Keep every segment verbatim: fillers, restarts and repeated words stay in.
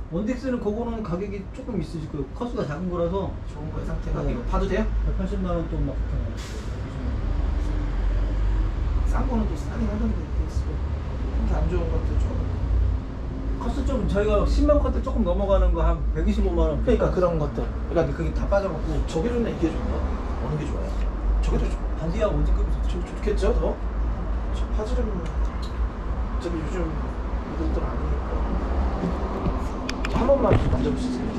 원덱스는 그거는 가격이 조금 있으실 거예요. 커스가 작은 거라서. 좋은 거의 상태가. 네. 이거 봐도 돼요? 백팔십만 원 또 막 그렇게 싼 거는 또 싸긴 하던데 이게 안 좋은 것도 좀. 커스 좀 저희가 십만 컷대 조금 넘어가는 거 한 백이십오만 원. 그러니까 그런 것들. 그러니까 그게 다 빠져갖고 저게 좋나 이게 좋나? 어느 게 좋아요? 저게 더 좋. 반디하고 원직급이 좋죠. 저 좋겠죠 더? 저 파즈름 저기 요즘 이것들 아니니까. 한 번만 만져보시죠.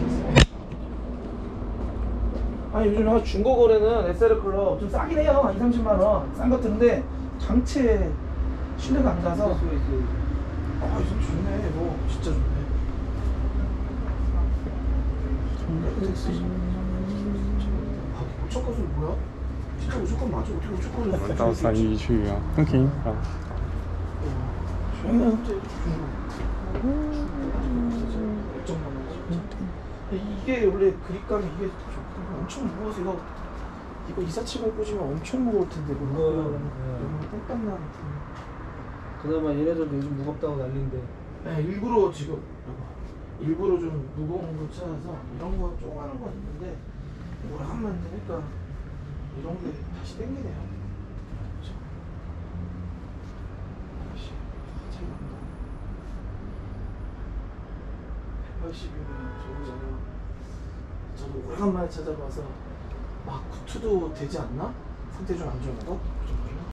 아니 요즘 중고 거래는 에스알 클럽 좀 싸긴 해요. 한 이삼십만 원. 싼 것들인데 장체 신뢰가 안 가서. 아 이거 좋네. 이거 진짜 좋네. 아 우측 것은 뭐야? 진짜 우측 건 맞아? 어떻게 우측 것을 到三一去啊，OK， 好。 조용히 현재 이게 원래 그립감이 이게 좋고 엄청 무거워서 이거 이거 이사칠공 꽂으면 엄청 무거울 텐데 이거 무거워요. 땡땀 나는. 그나마 얘네들도 요즘 무겁다고 난리인데. 네 일부러 지금 일부러 좀 무거운 거 찾아서 이런 거 조그마한 건 있는데 오래간만 되니까 이런 게 다시 땡기네요. 그렇죠? 다시 차이 납니다. 백팔십이면 저거잖아요. 저도 오래간만에 찾아봐서 막 구투도 되지 않나? 상태 좀 안 좋은 거?